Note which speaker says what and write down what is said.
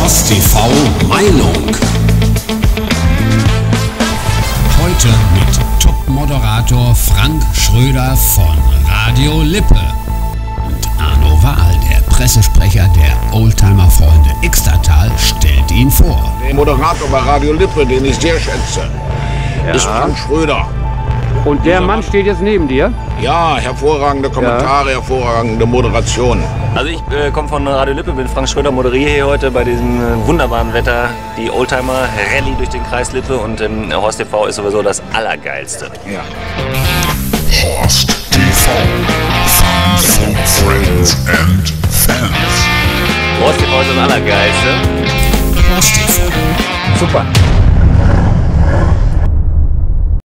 Speaker 1: Horst TV Meinung. Heute mit Top-Moderator Frank Schröder von Radio Lippe und Arno Wahl, der Pressesprecher der Oldtimer-Freunde Extertal, stellt ihn vor.
Speaker 2: Der Moderator bei Radio Lippe, den ich sehr schätze, ist Frank Schröder.
Speaker 3: Und der Mann steht jetzt neben dir?
Speaker 2: Ja, hervorragende Kommentare, hervorragende Moderation.
Speaker 4: Also ich komme von Radio Lippe, bin Frank Schröder, moderiere hier heute bei diesem wunderbaren Wetter die Oldtimer-Rallye durch den Kreis Lippe und Horst TV ist sowieso das Allergeilste.
Speaker 2: Ja.
Speaker 5: Horst TV. Fun for friends and fans.
Speaker 4: Horst TV ist das Allergeilste.
Speaker 1: Horst TV.
Speaker 3: Super.